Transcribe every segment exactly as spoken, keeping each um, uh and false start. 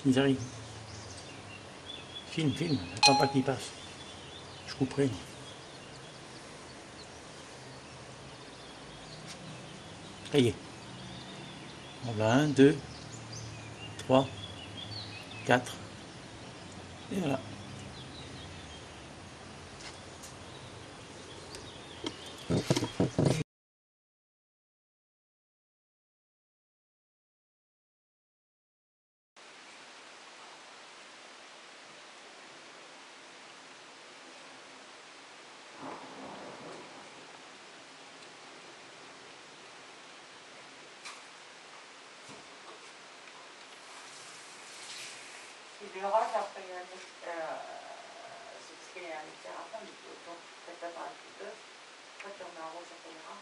Ils arrivent. Filme, filme, attends pas qu'ils passent. Je couperai. Ça y est. On va un, deux, trois, quatre. Et voilà. Il y aura après un euh, c'est parce qu'il y a un éclair à fond, donc peut-être attendre un petit peu. Quand tu remets en rouge, ça ira.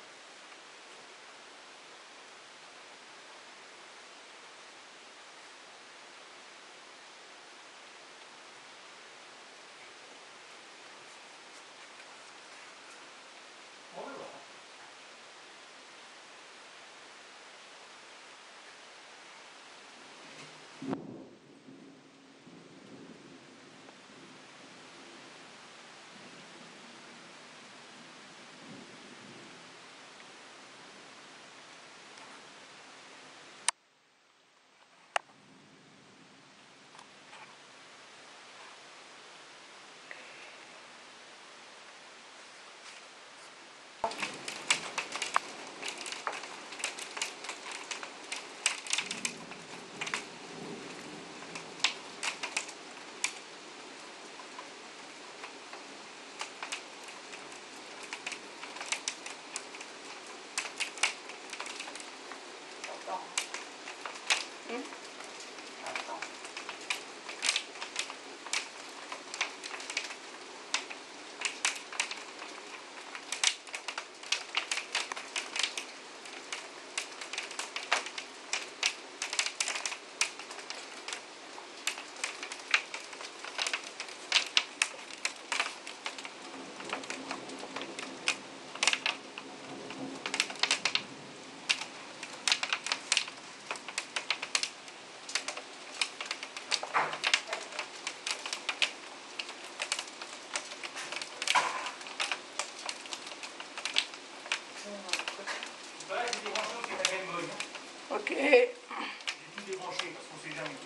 Ok. J'ai tout débranché parce qu'on sait jamais.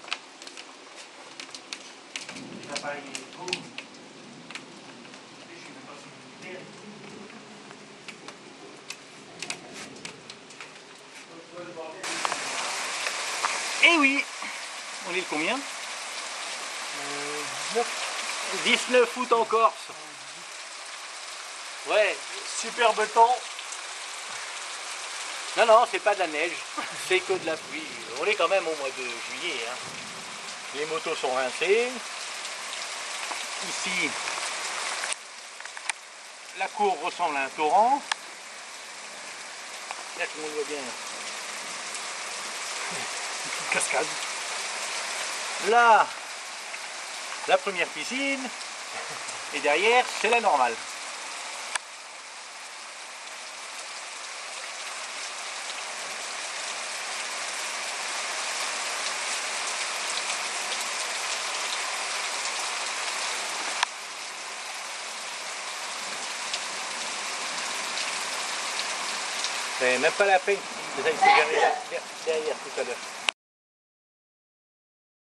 L'appareil est beau. Je sais même pas si c'est Eh oui. On est le combien euh, dix-neuf août en Corse. Ouais. Superbe temps. Non, non, c'est pas de la neige, c'est que de la pluie. On est quand même au mois de juillet. Hein. Les motos sont rincées. Ici, la cour ressemble à un torrent. Là, tout le monde voit bien. Une petite cascade. Là, la première piscine. Et derrière, c'est la normale. C'est même pas la peine de s'accélérer derrière tout à l'heure.